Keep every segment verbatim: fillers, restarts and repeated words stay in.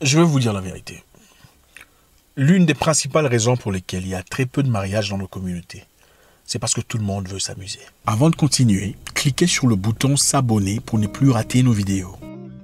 Je vais vous dire la vérité. L'une des principales raisons pour lesquelles il y a très peu de mariages dans nos communautés, c'est parce que tout le monde veut s'amuser. Avant de continuer, cliquez sur le bouton s'abonner pour ne plus rater nos vidéos.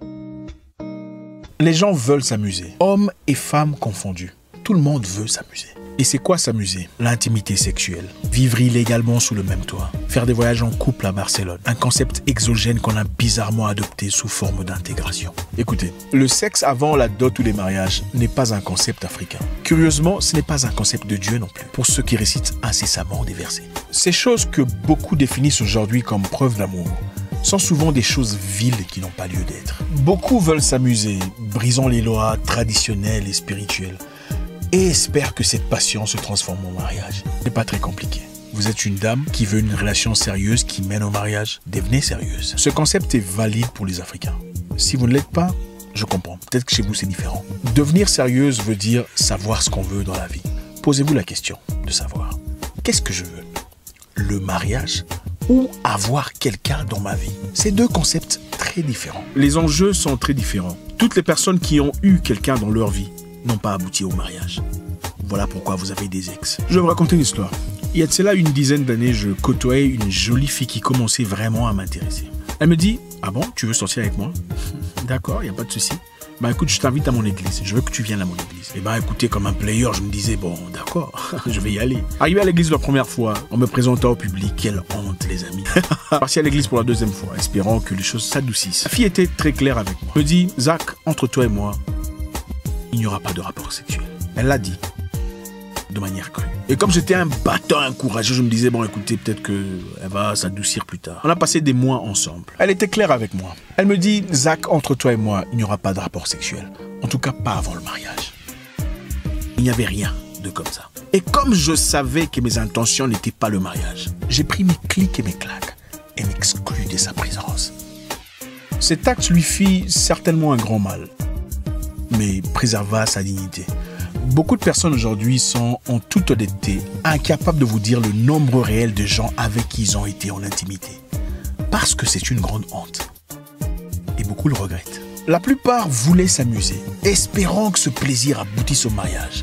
Les gens veulent s'amuser, hommes et femmes confondus. Tout le monde veut s'amuser. Et c'est quoi s'amuser? L'intimité sexuelle, vivre illégalement sous le même toit, faire des voyages en couple à Barcelone, un concept exogène qu'on a bizarrement adopté sous forme d'intégration. Écoutez, le sexe avant la dot ou les mariages n'est pas un concept africain. Curieusement, ce n'est pas un concept de Dieu non plus, pour ceux qui récitent incessamment des versets. Ces choses que beaucoup définissent aujourd'hui comme preuve d'amour sont souvent des choses viles qui n'ont pas lieu d'être. Beaucoup veulent s'amuser, brisant les lois traditionnelles et spirituelles, et espère que cette passion se transforme en mariage. C'est pas très compliqué. Vous êtes une dame qui veut une relation sérieuse qui mène au mariage. Devenez sérieuse. Ce concept est valide pour les Africains. Si vous ne l'êtes pas, je comprends. Peut-être que chez vous c'est différent. Devenir sérieuse veut dire savoir ce qu'on veut dans la vie. Posez-vous la question de savoir, qu'est-ce que je veux? Le mariage ou avoir quelqu'un dans ma vie? C'est deux concepts très différents. Les enjeux sont très différents. Toutes les personnes qui ont eu quelqu'un dans leur vie n'ont pas abouti au mariage. Voilà pourquoi vous avez des ex. Je vais vous raconter une histoire. Il y a de cela une dizaine d'années, je côtoyais une jolie fille qui commençait vraiment à m'intéresser. Elle me dit, ah bon, tu veux sortir avec moi? D'accord, il n'y a pas de souci. Bah écoute, je t'invite à mon église. Je veux que tu viennes à mon église. Et bah écoutez, comme un player, je me disais, bon, d'accord, je vais y aller. Arrivé à l'église la première fois, en me présentant au public, quelle honte, les amis. Parti à l'église pour la deuxième fois, espérant que les choses s'adoucissent. La fille était très claire avec moi. Elle me dit, Zach, entre toi et moi, il n'y aura pas de rapport sexuel. Elle l'a dit de manière crue. Et comme j'étais un battant, un courageux, je me disais, bon écoutez, peut-être qu'elle va s'adoucir plus tard. On a passé des mois ensemble. Elle était claire avec moi. Elle me dit, Zach, entre toi et moi, il n'y aura pas de rapport sexuel. En tout cas, pas avant le mariage. Il n'y avait rien de comme ça. Et comme je savais que mes intentions n'étaient pas le mariage, j'ai pris mes clics et mes claques et m'exclus de sa présence. Cet acte lui fit certainement un grand mal, mais préserva sa dignité. Beaucoup de personnes aujourd'hui sont en toute honnêteté incapables de vous dire le nombre réel de gens avec qui ils ont été en intimité. Parce que c'est une grande honte. Et beaucoup le regrettent. La plupart voulaient s'amuser, espérant que ce plaisir aboutisse au mariage.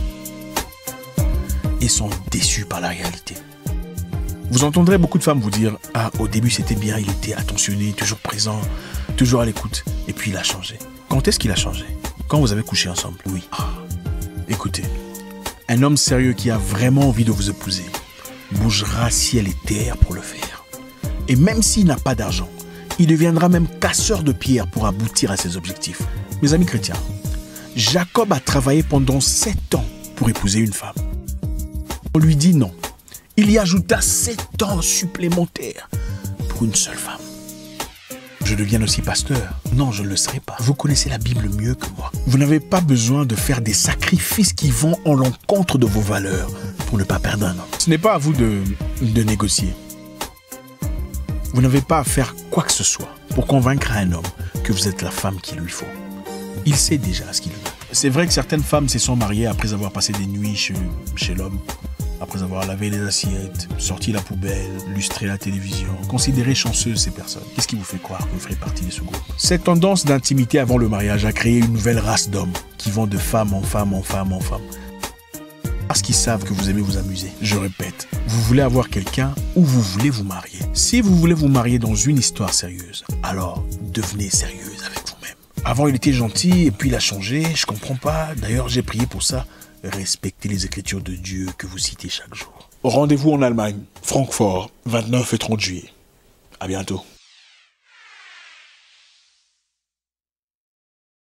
Et sont déçus par la réalité. Vous entendrez beaucoup de femmes vous dire « Ah, au début c'était bien, il était attentionné, toujours présent, toujours à l'écoute. Et puis il a changé. » Quand est-ce qu'il a changé? Quand vous avez couché ensemble? Oui. Ah. Écoutez, un homme sérieux qui a vraiment envie de vous épouser bougera ciel et terre pour le faire. Et même s'il n'a pas d'argent, il deviendra même casseur de pierres pour aboutir à ses objectifs. Mes amis chrétiens, Jacob a travaillé pendant sept ans pour épouser une femme. On lui dit non. Il y ajouta sept ans supplémentaires pour une seule femme. Je deviens aussi pasteur? Non, je ne le serai pas. Vous connaissez la Bible mieux que moi. Vous n'avez pas besoin de faire des sacrifices qui vont en l'encontre de vos valeurs pour ne pas perdre un homme. Ce n'est pas à vous de, de négocier. Vous n'avez pas à faire quoi que ce soit pour convaincre un homme que vous êtes la femme qu'il lui faut. Il sait déjà ce qu'il veut. C'est vrai que certaines femmes se sont mariées après avoir passé des nuits chez, chez l'homme, après avoir lavé les assiettes, sorti la poubelle, lustré la télévision. Considérez chanceuses ces personnes. Qu'est-ce qui vous fait croire que vous ferez partie de ce groupe? Cette tendance d'intimité avant le mariage a créé une nouvelle race d'hommes qui vont de femme en femme en femme en femme. Parce qu'ils savent que vous aimez vous amuser. Je répète, vous voulez avoir quelqu'un ou vous voulez vous marier. Si vous voulez vous marier dans une histoire sérieuse, alors devenez sérieuse avec vous-même. Avant il était gentil et puis il a changé, je comprends pas. D'ailleurs j'ai prié pour ça. Respectez les écritures de Dieu que vous citez chaque jour. Rendez-vous en Allemagne, Francfort, vingt-neuf et trente juillet. À bientôt.